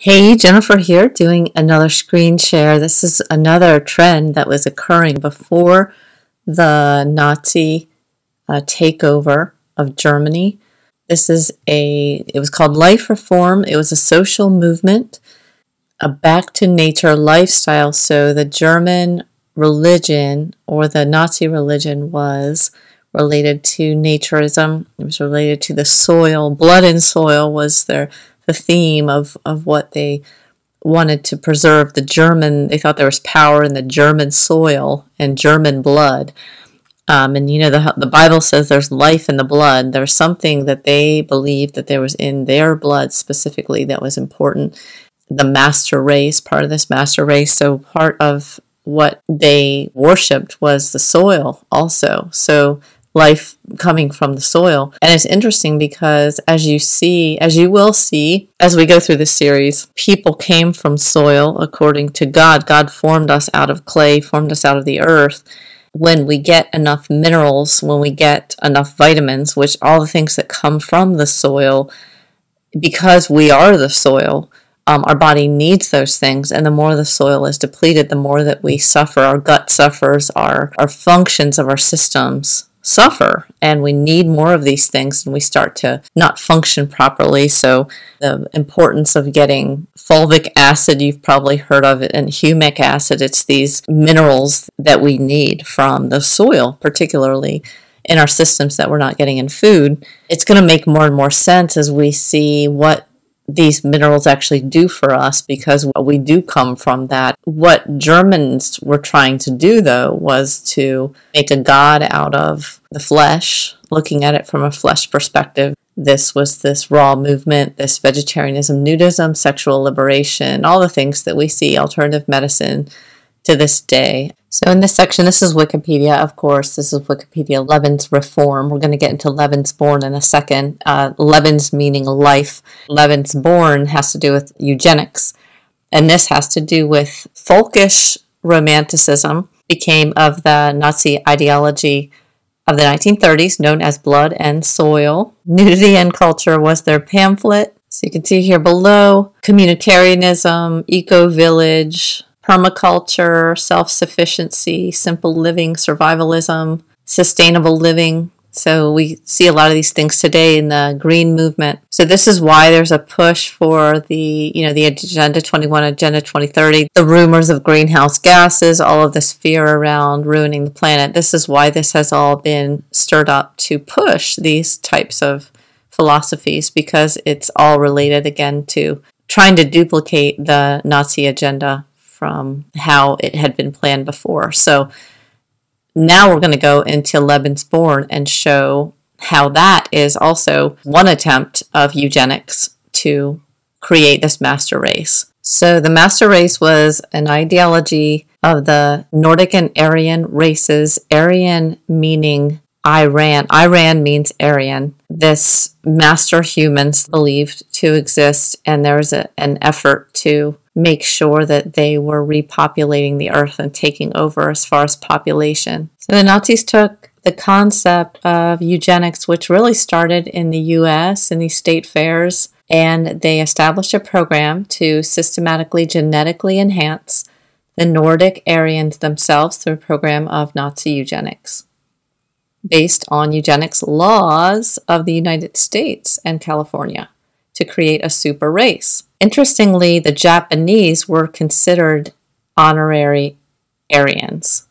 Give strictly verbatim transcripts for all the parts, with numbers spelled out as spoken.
Hey, Jennifer here doing another screen share. This is another trend that was occurring before the Nazi uh, takeover of Germany. This is a, it was called Life Reform. It was a social movement, a back to nature lifestyle. So the German religion or the Nazi religion was related to naturism. It was related to the soil. Blood and soil was their the theme of, of what they wanted to preserve. The German, they thought there was power in the German soil and German blood. Um, and you know, the, the Bible says there's life in the blood. There's something that they believed that there was in their blood specifically that was important. The master race, part of this master race. So part of what they worshipped was the soil also. So life coming from the soil. And it's interesting because as you see, as you will see, as we go through this series, people came from soil according to God. God formed us out of clay, formed us out of the earth. When we get enough minerals, when we get enough vitamins, which all the things that come from the soil, because we are the soil, um, our body needs those things. And the more the soil is depleted, the more that we suffer. Our gut suffers, our, our functions of our systems suffer, and we need more of these things and we start to not function properly. So the importance of getting fulvic acid, you've probably heard of it, and humic acid, it's these minerals that we need from the soil, particularly in our systems that we're not getting in food. It's going to make more and more sense as we see what these minerals actually do for us, because we do come from that. What Germans were trying to do, though, was to make a god out of the flesh, looking at it from a flesh perspective. This was this raw movement, this vegetarianism, nudism, sexual liberation, all the things that we see, alternative medicine to this day. So in this section, this is Wikipedia, of course. This is Wikipedia, Leben'sReform. We're going to get into Lebensborn in a second. Uh, Lebens meaning life. Lebensborn has to do with eugenics. And this has to do with folkish romanticism, became of the Nazi ideology of the nineteen thirties, known as Blood and Soil. Nudity and Culture was their pamphlet. So you can see here below, communitarianism, eco-village, permaculture, self-sufficiency, simple living, survivalism, sustainable living. So we see a lot of these things today in the green movement. So this is why there's a push for the, you know, the Agenda twenty-one, Agenda twenty thirty, the rumors of greenhouse gases, all of this fear around ruining the planet. This is why this has all been stirred up to push these types of philosophies, because it's all related again to trying to duplicate the Nazi agenda from how it had been planned before. So now we're going to go into Lebensborn and show how that is also one attempt of eugenics to create this master race. So the master race was an ideology of the Nordic and Aryan races. Aryan meaning Iran. Iran means Aryan. This master humans believed to exist, and there was a, an effort to make sure that they were repopulating the earth and taking over as far as population. So the Nazis took the concept of eugenics, which really started in the U S in these state fairs, and they established a program to systematically genetically enhance the Nordic Aryans themselves through a program of Nazi eugenics, based on eugenics laws of the United States and California, to create a super race. Interestingly, the Japanese were considered honorary Aryans.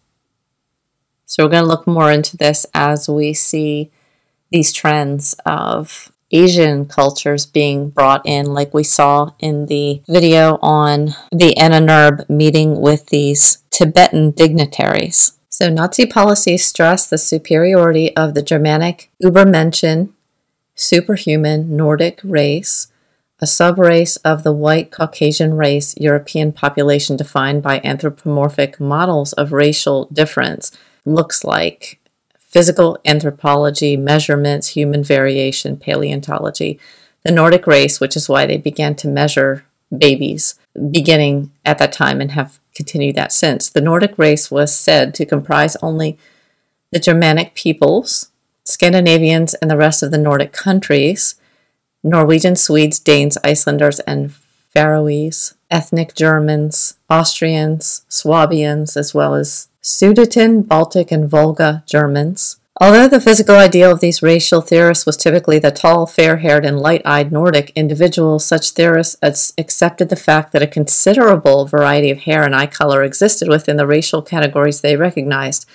So we're going to look more into this as we see these trends of Asian cultures being brought in, like we saw in the video on the Ananurb meeting with these Tibetan dignitaries. So Nazi policies stress the superiority of the Germanic Übermenschen, superhuman Nordic race, a subrace of the white Caucasian race, European population defined by anthropomorphic models of racial difference, looks like physical anthropology, measurements, human variation, paleontology. The Nordic race, which is why they began to measure babies, beginning at that time and have continued that since. The Nordic race was said to comprise only the Germanic peoples, Scandinavians, and the rest of the Nordic countries, Norwegians, Swedes, Danes, Icelanders, and Faroese, ethnic Germans, Austrians, Swabians, as well as Sudeten, Baltic, and Volga Germans. Although the physical ideal of these racial theorists was typically the tall, fair-haired, and light-eyed Nordic individual, such theorists accepted the fact that a considerable variety of hair and eye color existed within the racial categories they recognized.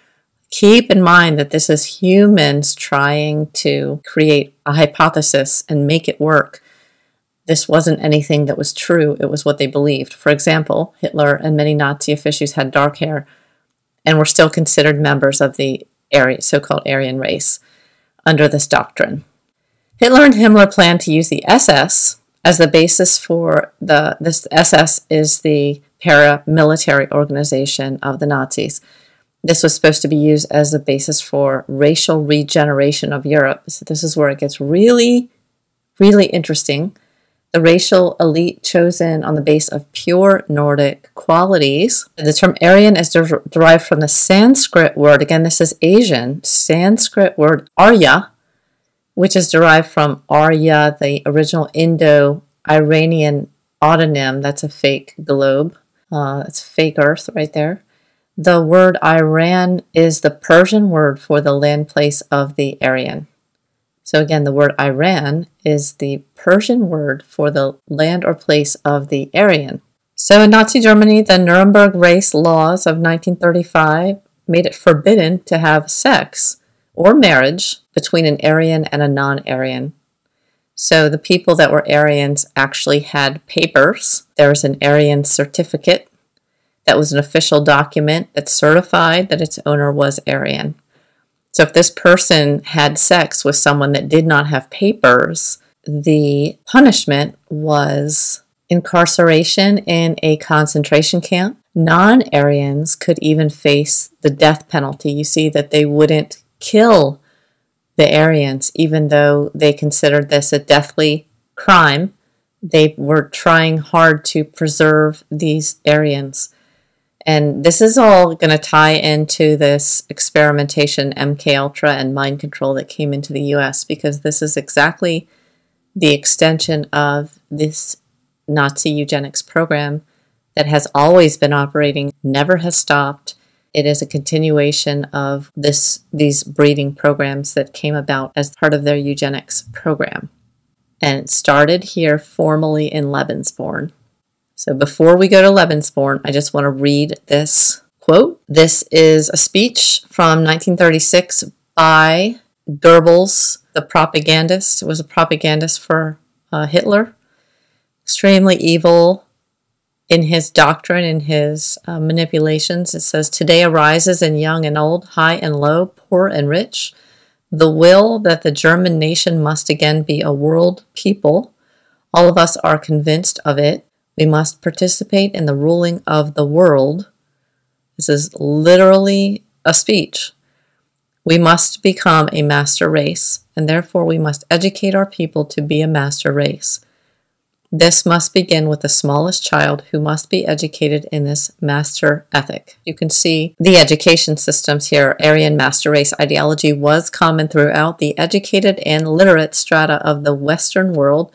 Keep in mind that this is humans trying to create a hypothesis and make it work. This wasn't anything that was true, it was what they believed. For example, Hitler and many Nazi officials had dark hair and were still considered members of the Aryan, so-called Aryan race under this doctrine. Hitler and Himmler planned to use the S S as the basis for the, this S S is the paramilitary organization of the Nazis. This was supposed to be used as the basis for racial regeneration of Europe. So this is where it gets really, really interesting. The racial elite chosen on the base of pure Nordic qualities. The term Aryan is der derived from the Sanskrit word, again this is Asian, Sanskrit word Arya, which is derived from Arya, the original Indo-Iranian autonym. That's a fake globe. Uh, that's fake Earth right there. The word Iran is the Persian word for the land place of the Aryan. So again, the word Iran is the Persian word for the land or place of the Aryan. So in Nazi Germany, the Nuremberg race laws of nineteen thirty-five made it forbidden to have sex or marriage between an Aryan and a non-Aryan. So the people that were Aryans actually had papers. There was an Aryan certificate that was an official document that certified that its owner was Aryan. So if this person had sex with someone that did not have papers, the punishment was incarceration in a concentration camp. Non-Aryans could even face the death penalty. You see that they wouldn't kill the Aryans, even though they considered this a deathly crime. They were trying hard to preserve these Aryans. And this is all going to tie into this experimentation, M K Ultra, and mind control that came into the U S, because this is exactly the extension of this Nazi eugenics program that has always been operating, never has stopped. It is a continuation of this these breeding programs that came about as part of their eugenics program. And it started here formally in Lebensborn. So before we go to Lebensborn, I just want to read this quote. This is a speech from nineteen thirty-six by Goebbels, the propagandist. It was a propagandist for uh, Hitler. Extremely evil in his doctrine, in his uh, manipulations. It says, "Today arises in young and old, high and low, poor and rich, the will that the German nation must again be a world people. All of us are convinced of it. We must participate in the ruling of the world." This is literally a speech. "We must become a master race, and therefore we must educate our people to be a master race. This must begin with the smallest child, who must be educated in this master ethic." You can see the education systems here. Aryan master race ideology was common throughout the educated and literate strata of the Western world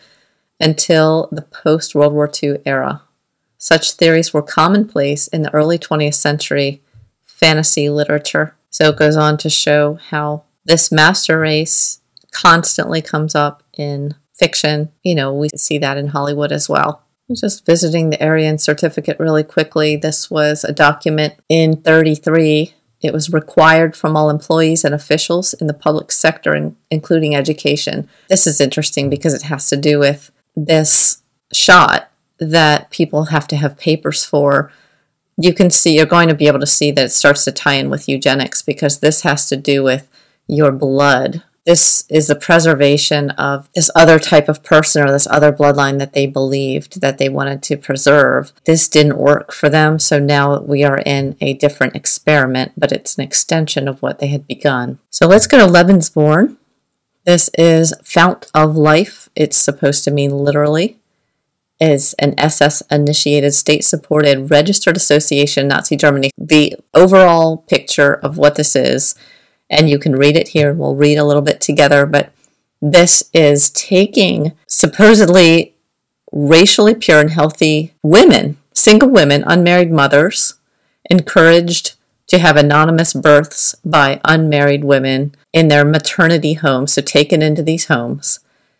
until the post-World War Two era. Such theories were commonplace in the early twentieth century fantasy literature. So it goes on to show how this master race constantly comes up in fiction. You know, we see that in Hollywood as well. Just visiting the Aryan certificate really quickly. This was a document in thirty-three. It was required from all employees and officials in the public sector, including education. This is interesting because it has to do with this shot that people have to have papers for. You can see, you're going to be able to see that it starts to tie in with eugenics, because this has to do with your blood. This is the preservation of this other type of person or this other bloodline that they believed that they wanted to preserve. This didn't work for them, so now we are in a different experiment, but it's an extension of what they had begun. So let's go to Lebensborn. This is Fount of Life. It's supposed to mean literally. Is an S S-initiated, state-supported, registered association in Nazi Germany. The overall picture of what this is, and you can read it here, and we'll read a little bit together, but this is taking supposedly racially pure and healthy women, single women, unmarried mothers, encouraged to have anonymous births by unmarried women in their maternity homes, so taken into these homes,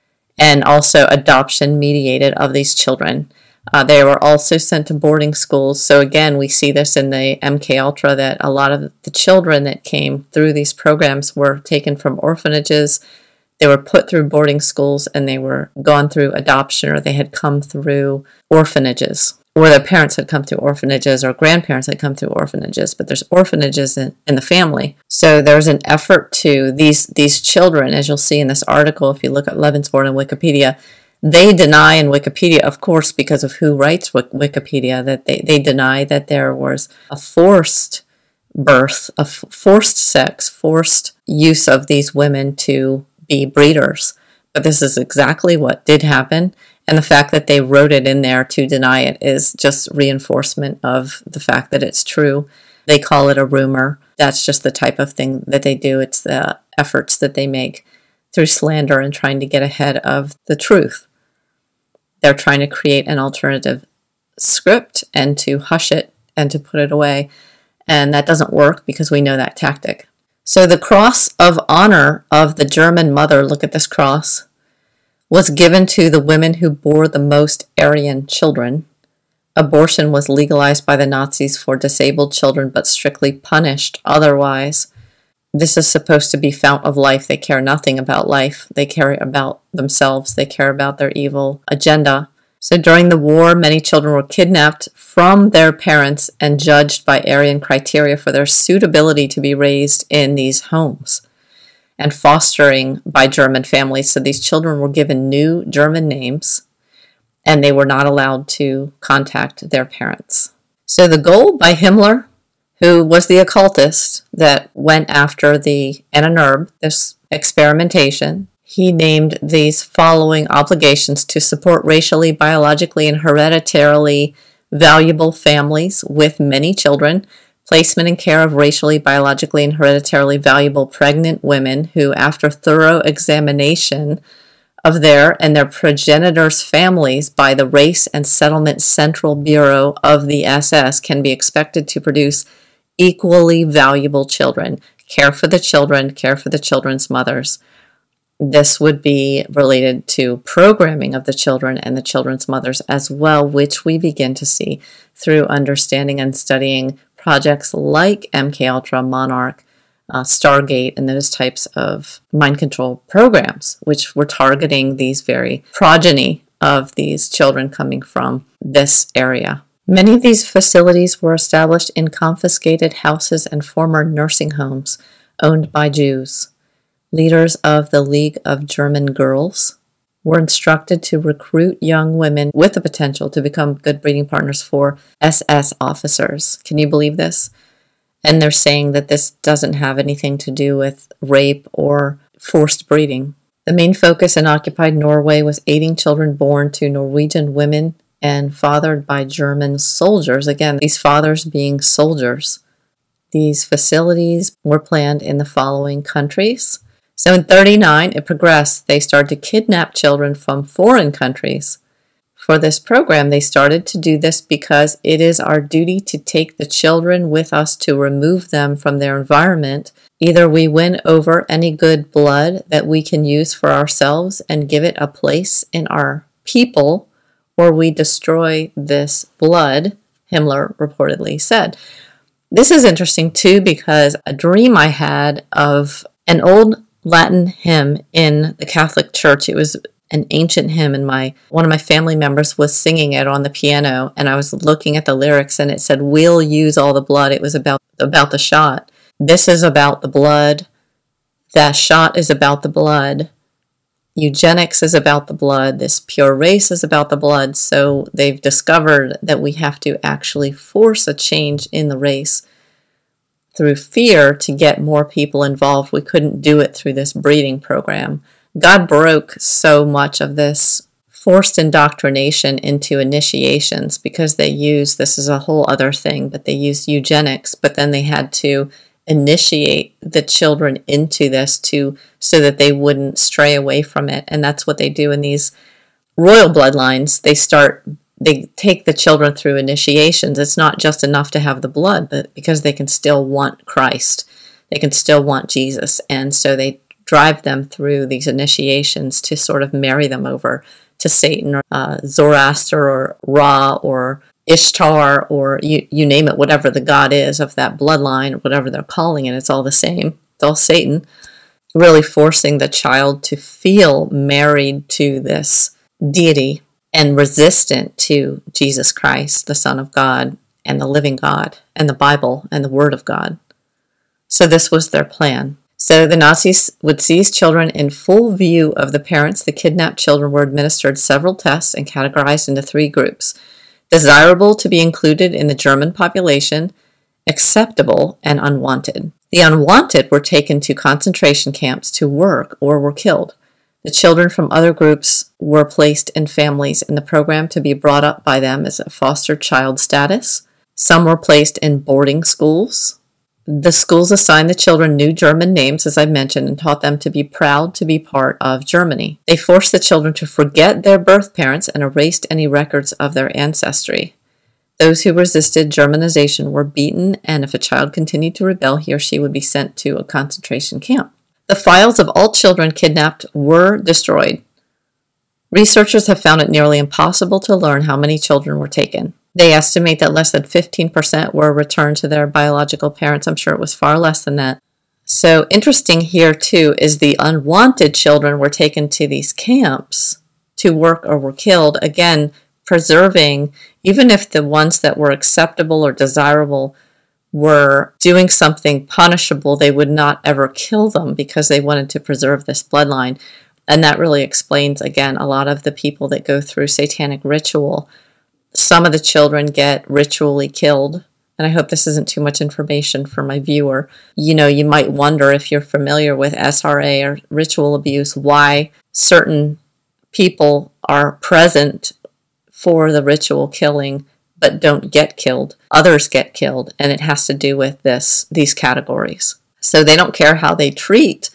and also adoption mediated of these children. Uh, they were also sent to boarding schools. So again, we see this in the M K Ultra, that a lot of the children that came through these programs were taken from orphanages. They were put through boarding schools, and they were gone through adoption, or they had come through orphanages, or their parents had come through orphanages, or grandparents had come through orphanages, but there's orphanages in, in the family. So there's an effort to these these children, as you'll see in this article, if you look at Lebensborn in Wikipedia, they deny in Wikipedia, of course, because of who writes Wikipedia, that they, they deny that there was a forced birth, a forced sex, forced use of these women to be breeders. But this is exactly what did happen. And the fact that they wrote it in there to deny it is just reinforcement of the fact that it's true. They call it a rumor. That's just the type of thing that they do. It's the efforts that they make through slander and trying to get ahead of the truth. They're trying to create an alternative script and to hush it and to put it away. And that doesn't work because we know that tactic. So the cross of honor of the German mother, look at this cross, was given to the women who bore the most Aryan children. Abortion was legalized by the Nazis for disabled children, but strictly punished otherwise. This is supposed to be fount of life. They care nothing about life. They care about themselves. They care about their evil agenda. So during the war, many children were kidnapped from their parents and judged by Aryan criteria for their suitability to be raised in these homes, and fostering by German families. So these children were given new German names, and they were not allowed to contact their parents. So the goal by Himmler, who was the occultist that went after the Anna, this experimentation, he named these following obligations: to support racially, biologically, and hereditarily valuable families with many children, placement and care of racially, biologically, and hereditarily valuable pregnant women who, after thorough examination of their and their progenitors' families by the Race and Settlement Central Bureau of the S S, can be expected to produce equally valuable children. Care for the children, care for the children's mothers. This would be related to programming of the children and the children's mothers as well, which we begin to see through understanding and studying projects like M K Ultra, MONARCH, uh, Stargate, and those types of mind control programs, which were targeting these very progeny of these children coming from this area. Many of these facilities were established in confiscated houses and former nursing homes owned by Jews. Leaders of the League of German Girls were instructed to recruit young women with the potential to become good breeding partners for S S officers. Can you believe this? And they're saying that this doesn't have anything to do with rape or forced breeding. The main focus in occupied Norway was aiding children born to Norwegian women and fathered by German soldiers. Again, these fathers being soldiers. These facilities were planned in the following countries. So in thirty-nine, it progressed. They started to kidnap children from foreign countries. For this program, they started to do this because it is our duty to take the children with us to remove them from their environment. Either we win over any good blood that we can use for ourselves and give it a place in our people, or we destroy this blood, Himmler reportedly said. This is interesting too, because a dream I had of an old Latin hymn in the Catholic Church. It was an ancient hymn, and my one of my family members was singing it on the piano, and I was looking at the lyrics, and it said, "We'll use all the blood." It was about about the shot. This is about the blood. That shot is about the blood. Eugenics is about the blood. This pure race is about the blood. So they've discovered that we have to actually force a change in the race through fear to get more people involved. We couldn't do it through this breeding program. God broke so much of this forced indoctrination into initiations because they used, this is a whole other thing, but they used eugenics, but then they had to initiate the children into this to so that they wouldn't stray away from it. And that's what they do in these royal bloodlines, they start, they take the children through initiations. It's not just enough to have the blood, but because they can still want Christ, they can still want Jesus. And so they drive them through these initiations to sort of marry them over to Satan, or uh, Zoroaster, or Ra, or Ishtar, or you, you name it, whatever the god is of that bloodline, or whatever they're calling it, it's all the same. It's all Satan, really forcing the child to feel married to this deity and resistant to Jesus Christ, the Son of God, and the living God, and the Bible, and the Word of God. So this was their plan. So the Nazis would seize children in full view of the parents. The kidnapped children were administered several tests and categorized into three groups: desirable to be included in the German population, acceptable, and unwanted. The unwanted were taken to concentration camps to work or were killed. The children from other groups were placed in families in the program to be brought up by them as a foster child status. Some were placed in boarding schools. The schools assigned the children new German names, as I mentioned, and taught them to be proud to be part of Germany. They forced the children to forget their birth parents and erased any records of their ancestry. Those who resisted Germanization were beaten, and if a child continued to rebel, he or she would be sent to a concentration camp. The files of all children kidnapped were destroyed. Researchers have found it nearly impossible to learn how many children were taken. They estimate that less than fifteen percent were returned to their biological parents. I'm sure it was far less than that. So interesting here, too, is the unwanted children were taken to these camps to work or were killed, again, preserving, even if the ones that were acceptable or desirable were doing something punishable, they would not ever kill them because they wanted to preserve this bloodline. And that really explains, again, a lot of the people that go through satanic ritual. Some of the children get ritually killed. And I hope this isn't too much information for my viewer. You know, you might wonder, if you're familiar with S R A or ritual abuse, why certain people are present for the ritual killing but don't get killed. Others get killed, and it has to do with this these categories. So they don't care how they treat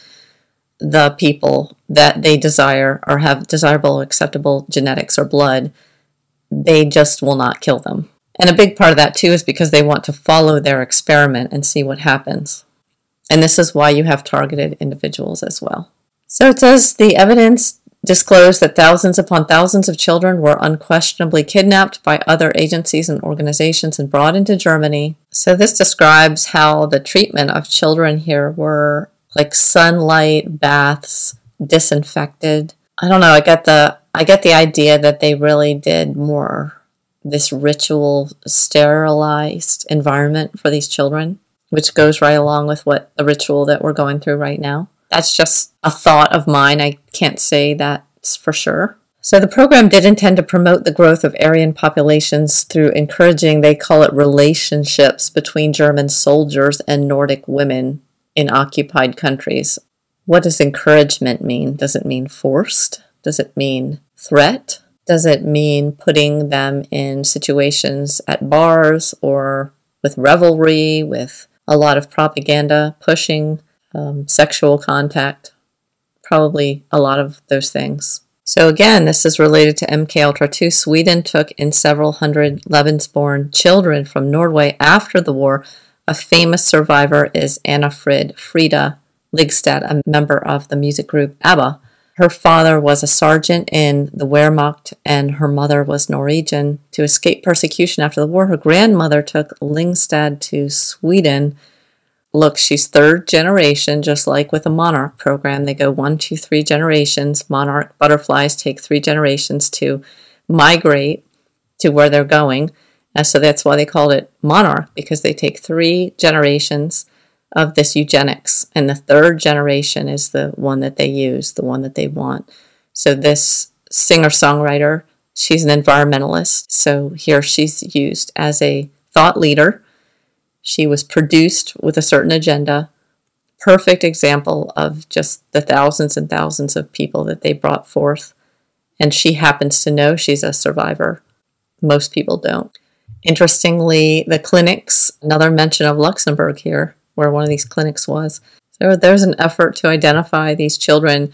the people that they desire or have desirable, acceptable genetics or blood. They just will not kill them. And a big part of that, too, is because they want to follow their experiment and see what happens. And this is why you have targeted individuals as well. So it says the evidence disclosed that thousands upon thousands of children were unquestionably kidnapped by other agencies and organizations and brought into Germany. So this describes how the treatment of children here were like sunlight, baths, disinfected. I don't know, I get the I get the idea that they really did more this ritual sterilized environment for these children, which goes right along with what the ritual that we're going through right now. That's just a thought of mine. I can't say that's for sure. So the program did intend to promote the growth of Aryan populations through encouraging, they call it, relationships between German soldiers and Nordic women in occupied countries. What does encouragement mean? Does it mean forced? Does it mean threat? Does it mean putting them in situations at bars or with revelry, with a lot of propaganda, pushing Um, sexual contact, probably a lot of those things. So again, this is related to M K Ultra two. Sweden took in several hundred Lebensborn children from Norway after the war. A famous survivor is Anna Frid, Frida Ligstad, a member of the music group ABBA. Her father was a sergeant in the Wehrmacht and her mother was Norwegian. To escape persecution after the war, her grandmother took Ligstad to Sweden. Look, she's third generation, just like with the MONARCH program. They go one, two, three generations. MONARCH butterflies take three generations to migrate to where they're going. And so that's why they called it MONARCH, because they take three generations of this eugenics. And the third generation is the one that they use, the one that they want. So this singer-songwriter, she's an environmentalist. So here she's used as a thought leader. She was produced with a certain agenda. Perfect example of just the thousands and thousands of people that they brought forth. And she happens to know she's a survivor. Most people don't. Interestingly, the clinics, another mention of Luxembourg here, where one of these clinics was. So there's an effort to identify these children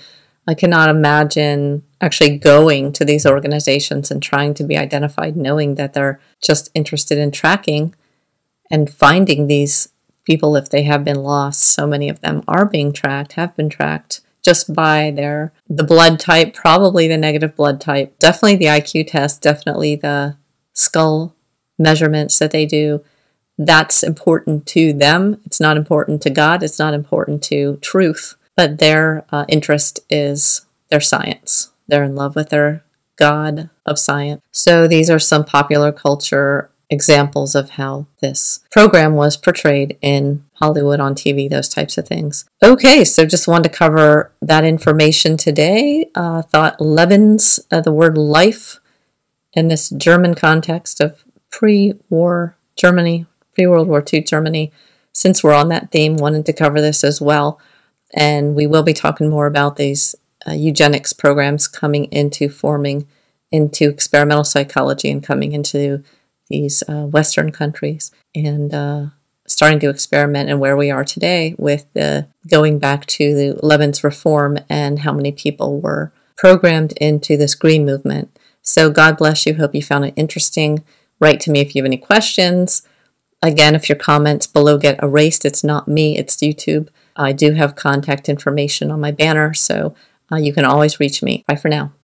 I cannot imagine actually going to these organizations and trying to be identified, knowing that they're just interested in tracking and finding these people if they have been lost. So many of them are being tracked, have been tracked just by their the blood type, probably the negative blood type, definitely the I Q test, definitely the skull measurements that they do. That's important to them. It's not important to God. It's not important to truth. But their uh, interest is their science. They're in love with their God of science. So these are some popular culture examples of how this program was portrayed in Hollywood, on T V, those types of things. Okay, so just wanted to cover that information today. Uh, thought Lebens, uh, the word life, in this German context of pre-war Germany, pre-World War Two Germany. Since we're on that theme, wanted to cover this as well. And we will be talking more about these uh, eugenics programs coming into forming into experimental psychology and coming into these uh, Western countries and uh, starting to experiment, and where we are today with the going back to the Leben'sReform and how many people were programmed into this green movement. So God bless you. Hope you found it interesting. Write to me if you have any questions. Again, if your comments below get erased, it's not me, it's YouTube. I do have contact information on my banner, so uh, you can always reach me. Bye for now.